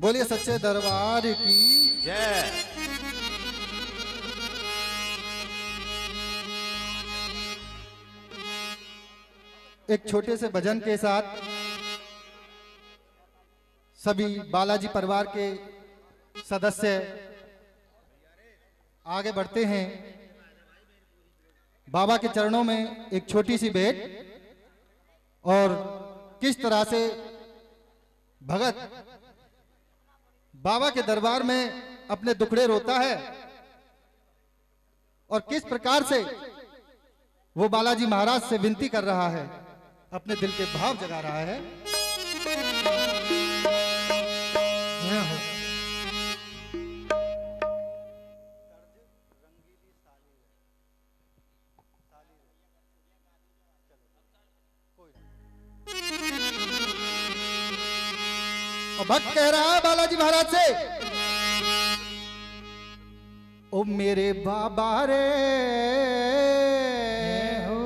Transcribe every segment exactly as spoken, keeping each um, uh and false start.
बोलिए सच्चे दरबार की जय। एक छोटे से भजन के साथ सभी बालाजी परिवार के सदस्य आगे बढ़ते हैं। बाबा के चरणों में एक छोटी सी भेंट और किस तरह से भगत बाबा के दरबार में अपने दुखड़े रोता है और किस प्रकार से वो बालाजी महाराज से विनती कर रहा है, अपने दिल के भाव जगा रहा है। और भक्त कह रहा है बालाजी महाराज से, ओ मेरे बाबा रे हो,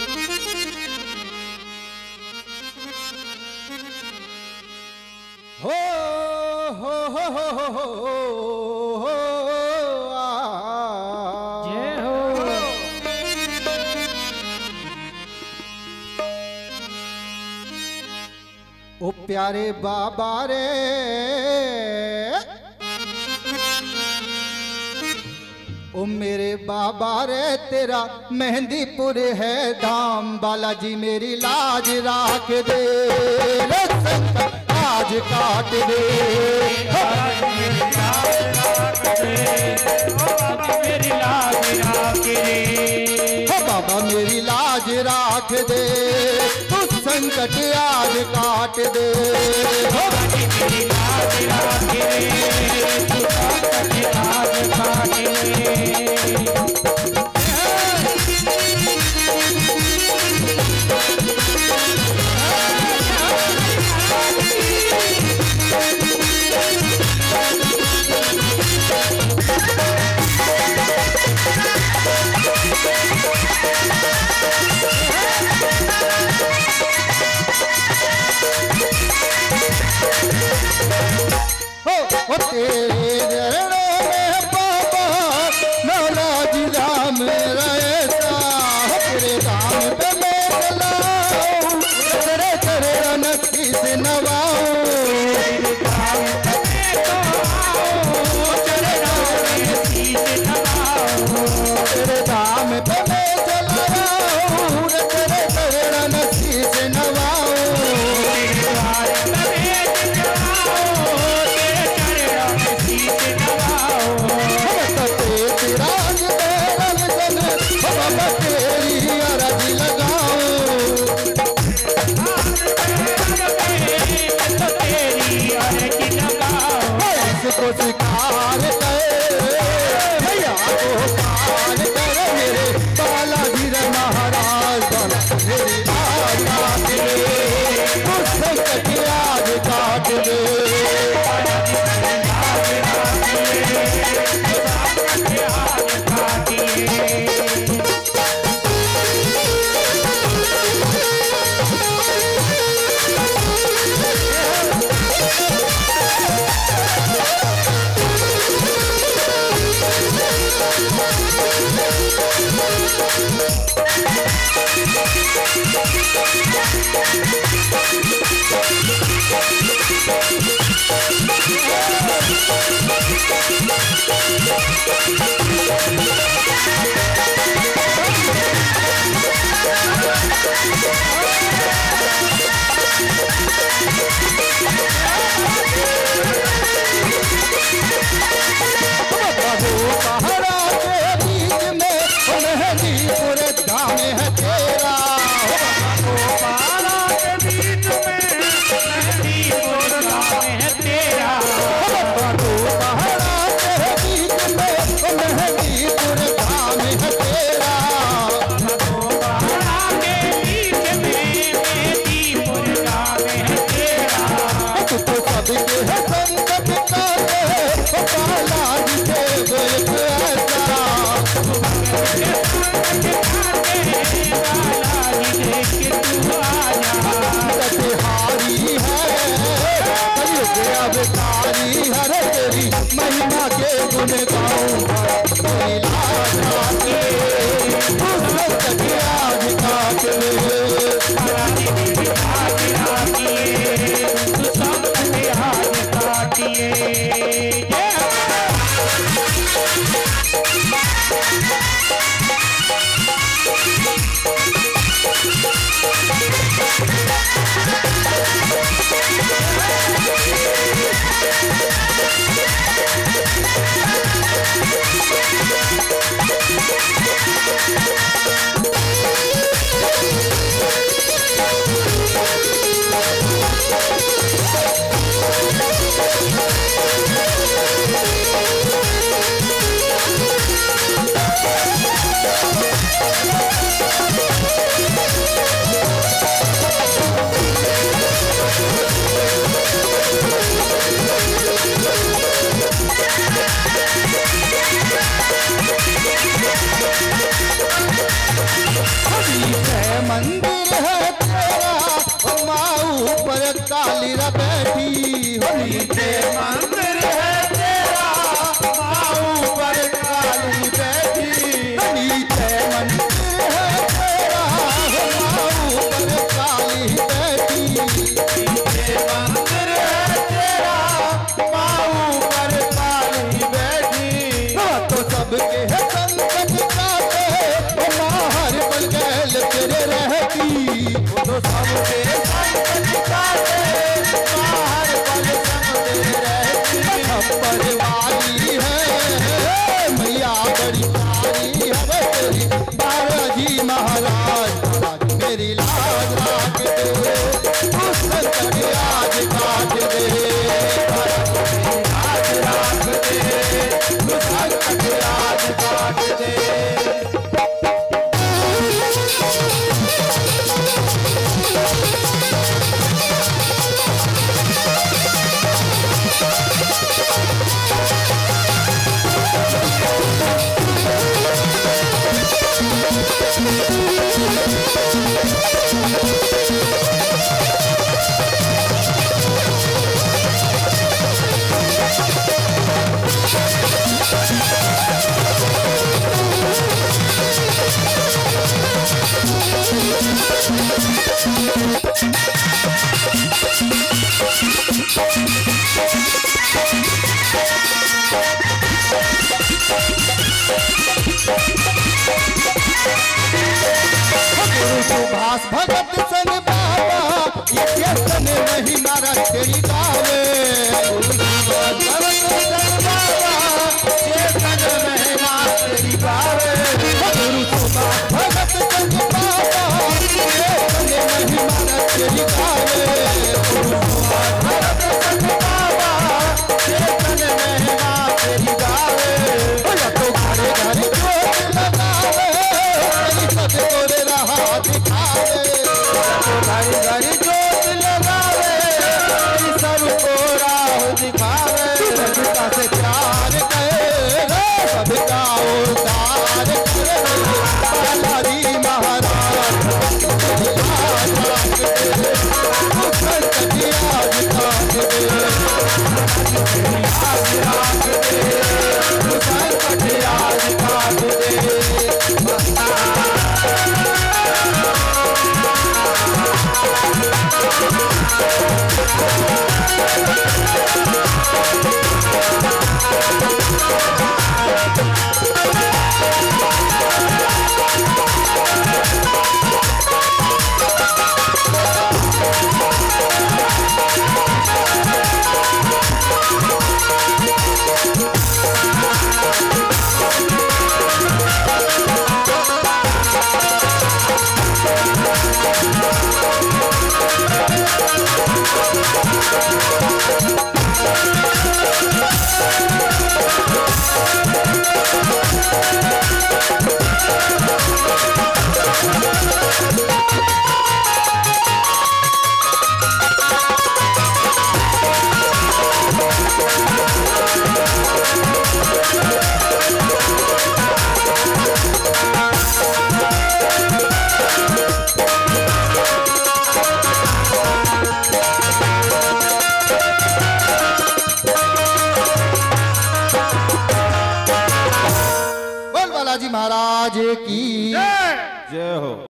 हो हो हो हो हो हो हो जय हो। ओ प्यारे बाबा रे, ओ मेरे बाबा रे तेरा मेहंदीपुर है धाम, बालाजी मेरी लाज राख दे, आज काट दे, मेरी लाज राख दे, ओ बाबा मेरी लाज राख दे, हो बाबा मेरी लाज राख दे, तू संकट आज काट दे, हो मेरी लाज राख दे, तू संकट आज काट दे। हो तेरे चरणों में बाबा मौला जी राम रहता, तेरे धाम पे मैं चलाऊं, तेरे चरण शीश नवाऊं, तेरे धाम पे तो आओ, तेरे नाम शीश नवाऊं, तेरे धाम पे मैं चलाऊं, तेरे चरण शीश नवाऊं, तेरे द्वार पे जाओ, तेरे चरणों शीश नवाऊं, तेरा रंग जन बाबा तेरी अरज लगाऊं, तो तेरी अर्ज लगाऊं, इसको स्वीकार कर भैया को पार कर, मेरे बालाजी महाराज मेरी लाज काट दे, उस संकट आज काट दे, पहाड़ा के बीच में मेहंदीपुर धाम है तेरा, पहाड़ा के बीच में मेहंदीपुर धाम है तेरा, पहाड़ा के बीच में मेहंदीपुर धाम है तेरा, पहाड़ा के बीच में मंदिर है तेरा माऊ पर काली रा बैठी हो नीचे मंदिर है तेरा माऊ पर काली बैठी नीचे मंदिर है तेरा माऊ पर काली बैठी नीचे मंदिर है तेरा माऊ पर काली बैठी तो सबके है संकट काटे ओ माहर पल गैल तेरे रहती तो सबके संकट काटे बाहर पल संग तेरे रहती खप्पर वाली है मैया बड़ी प्यारी है तेरी बालाजी महाराज मेरी लाज राख दे उस संकट आज काट दे आज राख दे तू संकट आज काट दे सुभाष भगत संग बाबा ये व्यसन नहीं मारा तेरी गावे भगत संग बाबा ये संग महीना तेरी गावे गुरु सुभाष भगत संग बाबा ये संग नहीं मारा तेरी गावे भगत संग बाबा ये संग महीना तेरी गावे तो घरे घरे जोत लगावे सब तोरे रहा दिखावे घर घर जोत लगावे सबको राह दिखावे सबका से प्यार करे सबका उद्धार करे बालाजी महाराज आज राख दे संकट आज काट दे आज राख दे तू संकट आज काट दे बालाजी महाराज की जय हो।